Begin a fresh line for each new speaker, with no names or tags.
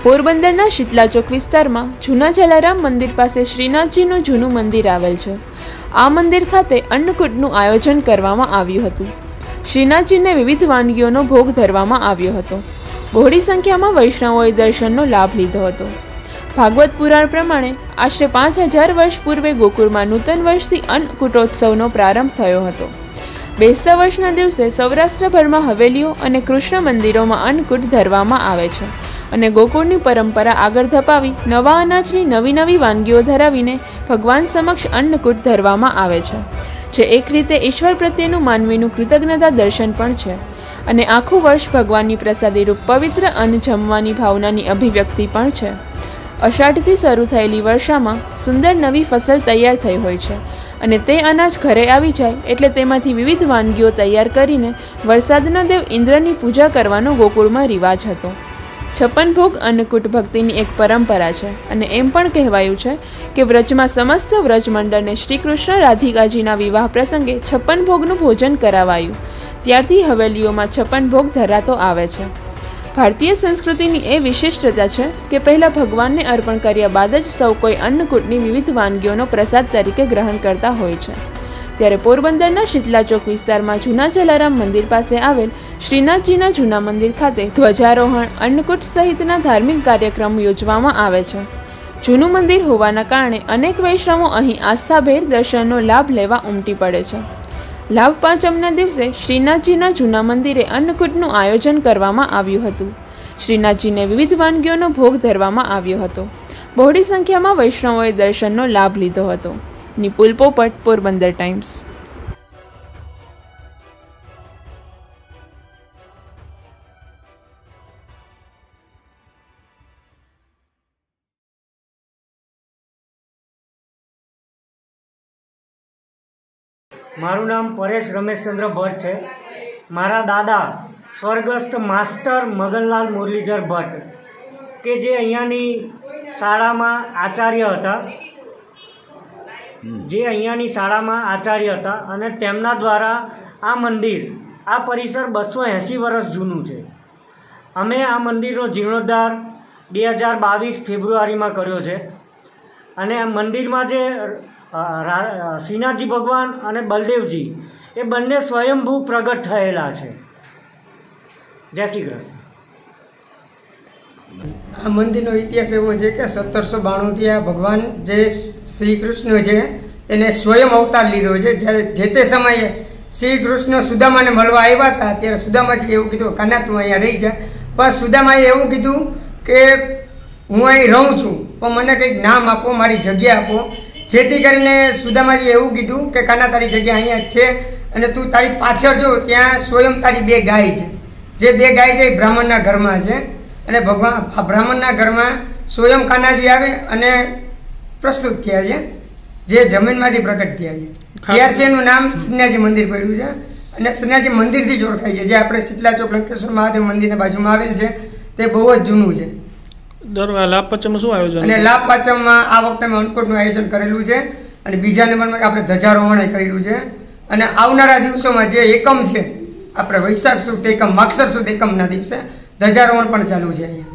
પોરબંદરના શીતલા ચોક વિસ્તારમાં જૂના જલારામ મંદિર પાસે શ્રીનાથજીનું જૂનું મંદિર આવેલ છે। આ મંદિર ખાતે અન્નકૂટનું આયોજન કરવામાં આવ્યું હતું। શ્રીનાથજીને વિવિધ વાનગીઓનો ભોગ ધરવામાં આવ્યો હતો। બહોળી સંખ્યામાં વૈષ્ણવોએ દર્શનનો લાભ લીધો હતો। ભાગવત પુરાણ પ્રમાણે આશરે 5000 વર્ષ પૂર્વે ગોકુળમાં નૂતન વર્ષથી અન્નકૂટોત્સવનો પ્રારંભ થયો હતો। બેસતા વર્ષના દિવસે સૌરાષ્ટ્રભરમાં હવેલીઓ અને કૃષ્ણ મંદિરોમાં અન્નકૂટ ધરવામાં આવે છે અને ગોકુળની પરંપરા આગળ ધપાવી નવા અનાજની નવી વાનગીઓ ધરાવીને ભગવાન સમક્ષ અન્નકૂટ ધરવામાં આવે છે, જે એક રીતે ઈશ્વર પ્રત્યેનું માનવીનું કૃતજ્ઞતા દર્શન પણ છે અને આખું વર્ષ ભગવાનની પ્રસાદી રૂપ પવિત્ર અન્ન જમવાની ભાવનાની અભિવ્યક્તિ પણ છે। અષાઢથી શરૂ થયેલી વર્ષામાં સુંદર નવી ફસલ તૈયાર થઈ હોય છે અને તે અનાજ ઘરે આવી જાય એટલે તેમાંથી વિવિધ વાનગીઓ તૈયાર કરીને વરસાદના દેવ ઇન્દ્રની પૂજા કરવાનો ગોકુળમાં રિવાજ હતો। 56 ભોગ અન્નકૂટ ભક્તિની એક પરંપરા છે અને એમ પણ કહેવાયું છે કે વ્રજમાં સમસ્ત વ્રજમંડળને શ્રી કૃષ્ણ રાધિકાજીના વિવાહ પ્રસંગે 56 ભોગનું ભોજન કરાવાયું। ત્યારથી હવેલીઓમાં 56 ભોગ ધરાતો આવે છે। ભારતીય સંસ્કૃતિની એ વિશિષ્ટતા છે કે પહેલાં ભગવાનને અર્પણ કર્યા બાદ જ સૌ કોઈ અન્નકૂટની વિવિધ વાનગીઓનો પ્રસાદ તરીકે ગ્રહણ કરતા હોય છે। ત્યારે પોરબંદરના શીતલા ચોક વિસ્તારમાં જૂના જલારામ મંદિર પાસે આવેલ શ્રીનાથજીના જૂના મંદિર ખાતે ધ્વજારોહણ, અન્નકૂટ સહિતના ધાર્મિક કાર્યક્રમ યોજવામાં આવે છે। જૂનું મંદિર હોવાના કારણે અનેક વૈષ્ણવો અહીં આસ્થાભેર દર્શનનો લાભ લેવા ઉમટી પડે છે। લાભ પાંચમના દિવસે શ્રીનાથજીના જૂના મંદિરે અન્નકૂટનું આયોજન કરવામાં આવ્યું હતું। શ્રીનાથજીને વિવિધ વાનગીઓનો ભોગ ધરવામાં આવ્યો હતો। બહોળી સંખ્યામાં વૈષ્ણવોએ દર્શનનો લાભ લીધો હતો। નિપુલ પોપટ, પોરબંદર ટાઈમ્સ।
મારું નામ પરેશ રમેશચંદ્ર ભટ્ટ છે। મારા દાદા સ્વર્ગસ્થ માસ્ટર મગનલાલ મુરલીધર ભટ્ટ કે જે અહીંયાની શાળામાં આચાર્ય હતા અને તેમના દ્વારા આ મંદિર, આ પરિસર 280 વર્ષ જૂનું છે। અમે આ મંદિરનો જીર્ણોદ્ધાર 2022 ફેબ્રુઆરીમાં કર્યો છે અને આ મંદિરમાં જે શ્રીનાથજી ભગવાન અને બલદેવજી એ બંને સ્વયંભૂ પ્રગટ થયેલા છે। જય શ્રી કૃષ્ણ।
આ મંદિરનો ઇતિહાસ એવો છે કે 1792થી આ ભગવાન જે શ્રી કૃષ્ણ છે તેને સ્વયં અવતાર લીધો છે। જે તે સમયે શ્રી કૃષ્ણ સુદામાને મળવા આવ્યા હતા ત્યારે સુદામાજી એવું કીધું, કાના તું અહીંયા રહી જા, પણ સુદામાએ એવું કીધું કે હું અહીં રહું છું પણ મને કંઈક નામ આપો, મારી જગ્યા આપો। જેથી કરીને સુદામાજી એવું કીધું કે કાના તારી જગ્યા અહીંયા છે અને તું તારી પાછળ જો ત્યાં સ્વયં તારી 2 ગાય છે, જે 2 ગાય છે એ બ્રાહ્મણના ઘરમાં છે અને ભગવાન બ્રાહ્મણના ઘરમાં સ્વયં કાનાજી આવે અને પ્રસ્તુત થયા છે, જે જમીનમાંથી પ્રગટ થયા છે। ત્યારથી એનું નામ શ્રીનાથજી મંદિર પડ્યું છે અને શ્રીનાથજી મંદિરથી જ ઓળખાય છે, જે આપણે શીતલા ચોક લંકેશ્વર મહાદેવ મંદિરના બાજુમાં આવેલ છે તે બહુ જ જૂનું છે।
લાભ પાંચમમાં શું આયોજન?
અને લાભ પાંચમમાં આ વખતે અમે અન્નકૂટનું આયોજન કરેલું છે અને બીજા નંબરમાં આપણે ધ્વજારોહણ કરેલું છે અને આવનારા દિવસોમાં જે એકમ છે આપણે વૈશાખ સુદ એકમ, માગસર સુદ એકમના દિવસે ધ્વજારોહણ પણ ચાલુ છે અહીંયા।